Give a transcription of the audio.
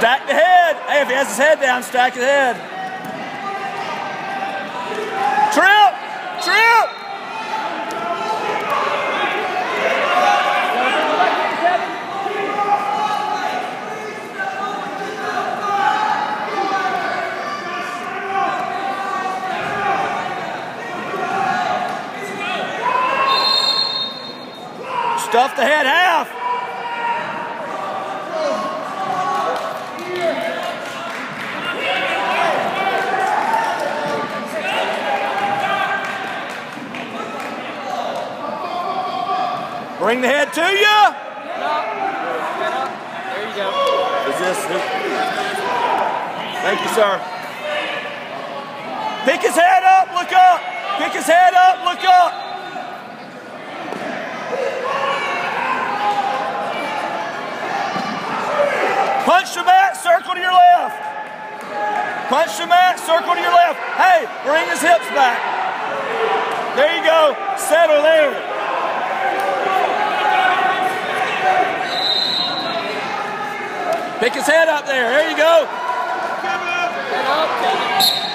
Stack the head. Hey, if he has his head down, stack his head. Trip! Trip! Stuff the head half. Bring the head to you. Get up. There you go. Is this? Thank you, sir. Pick his head up, look up. Pick his head up, look up. Punch the mat, circle to your left. Punch the mat, circle to your left. Hey, bring his hips back. There you go. Settle there. Pick his head up there. There you go. Get up, Kevin.